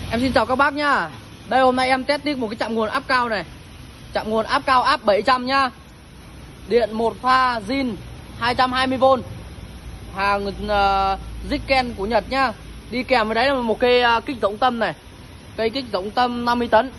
Em xin chào các bác nhá. Đây hôm nay em test tiếp một cái chạm nguồn áp cao này. Chạm nguồn áp cao áp 700 nhá. Điện một pha zin 220V. Hàng Ziken của Nhật nhá. Đi kèm với đấy là một cây kích rỗng tâm này. Cây kích rỗng tâm 50 tấn.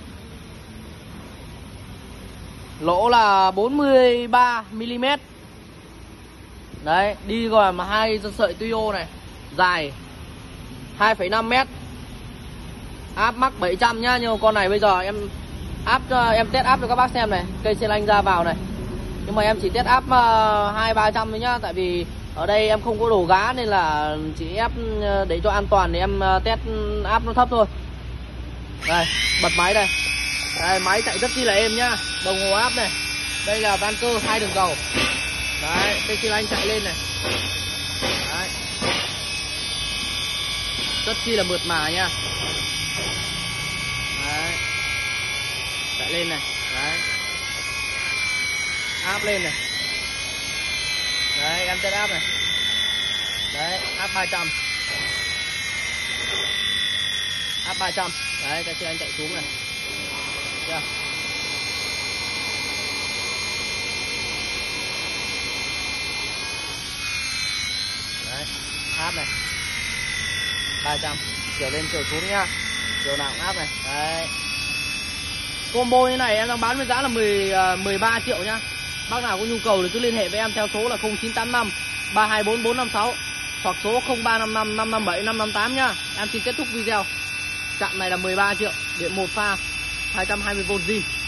Lỗ là 43mm. Đấy, đi rồi mà hai sợi tuyo này, dài 2,5m. Áp max 700 nhá, nhưng mà con này bây giờ em test áp cho các bác xem này, cây xe lanh ra vào này. Nhưng mà em chỉ test áp 200-300 thôi nhá, tại vì ở đây em không có đồ gá nên là chỉ ép để cho an toàn thì em test áp nó thấp thôi. Đây, bật máy đây. Đây, máy chạy rất chi là êm nhá. Đồng hồ áp này. Đây là van cơ 2 đường cầu. Đấy, cây xe lanh chạy lên này. Đấy. Rất chi là mượt mà nha. Đấy. Chạy lên này. Đấy. Áp lên này. Đấy, em test áp này. Đấy, áp 200. Áp 300. Đấy, cái xe anh chạy xuống này. Chưa? Đấy, áp này. 300. Chiều lên chiều xuống nhá. Chiều nào cũng áp này. Đấy. Combo như này em đang bán với giá là 13 triệu nhá. Bác nào có nhu cầu thì cứ liên hệ với em theo số là 0985 324 456 hoặc số 0355 557 558 nhá. Em xin kết thúc video. Chạm này là 13 triệu, điện một pha 220V zin.